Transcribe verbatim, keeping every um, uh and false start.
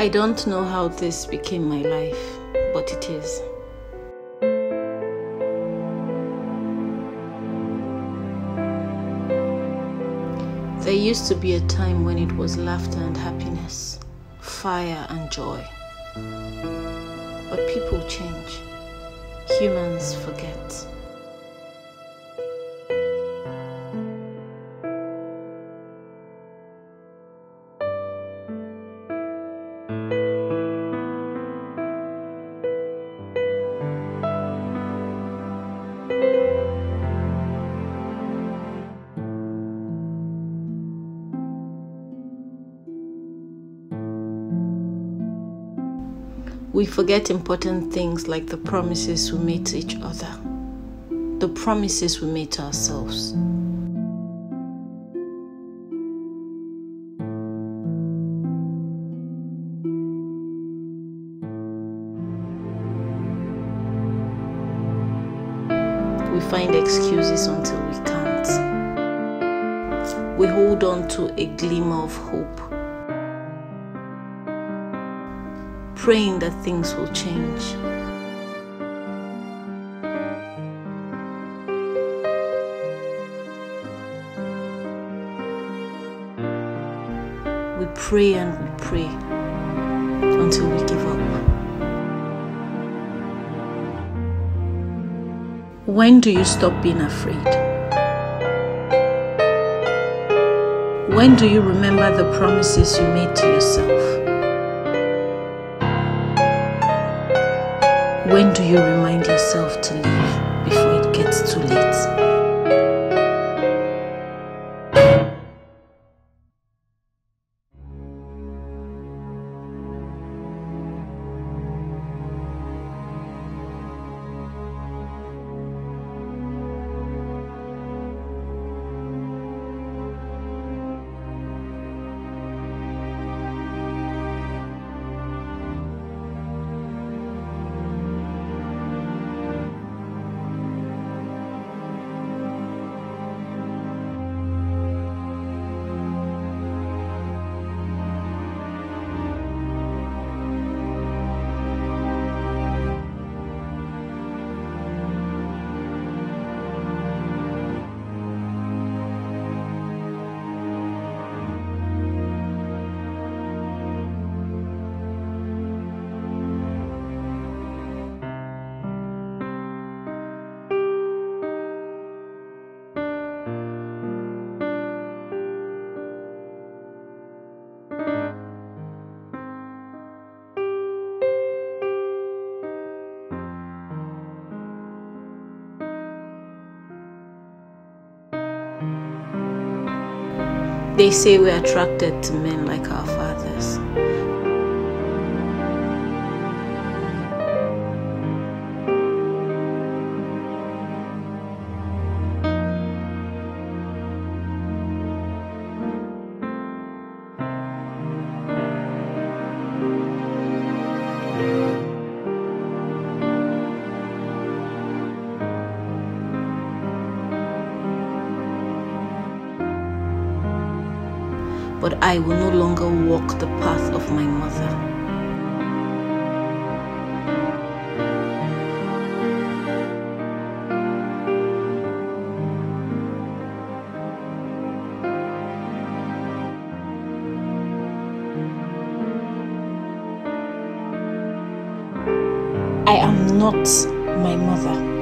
I don't know how this became my life, but it is. There used to be a time when it was laughter and happiness, fire and joy. But people change. Humans forget. We forget important things like the promises we made to each other, the promises we made to ourselves. We find excuses until we can't. We hold on to a glimmer of hope, praying that things will change. We pray and we pray until we give up. When do you stop being afraid? When do you remember the promises you made to yourself? When do you remind yourself to leave before it gets too late? They say we're attracted to men like our fathers. But I will no longer walk the path of my mother. I am not my mother.